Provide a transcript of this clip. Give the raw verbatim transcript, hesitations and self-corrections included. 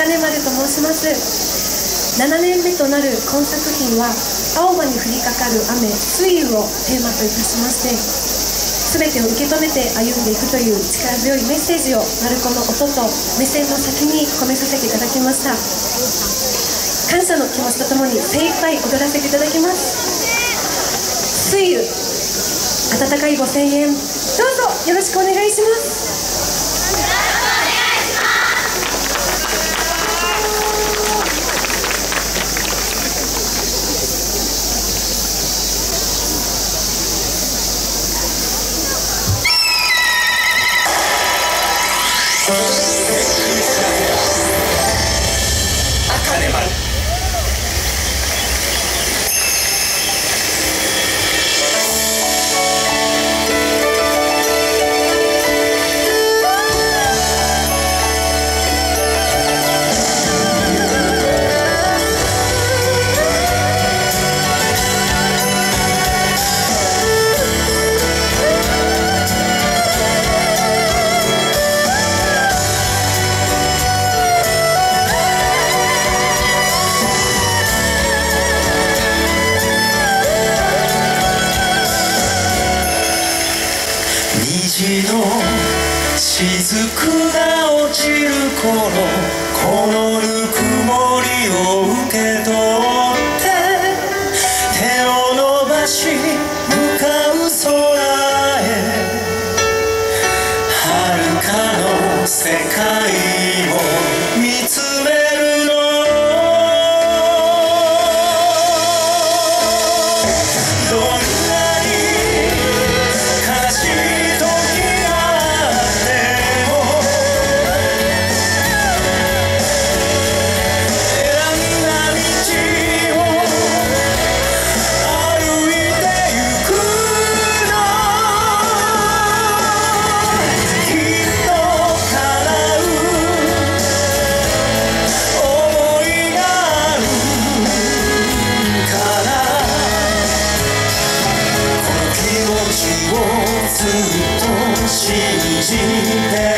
茜丸と申します。ななねんめとなる今作品は、青葉に降りかかる雨、水雨をテーマといたしまして、全てを受け止めて歩んでいくという力強いメッセージを鳴子の音と目線の先に込めさせていただきました。感謝の気持ちとともに精一杯踊らせていただきます。水雨、温かいご声援、どうぞよろしくお願いします。 茜丸。虹の雫が落ちる頃、このぬくもりを受け取って手を伸ばし向かう空へ、遥かの世界を見つめるの。どんなに悲しい時があっても、選んだ道を歩いてゆくの。きっと叶う想いがあるから、この気持ちをずっと信じて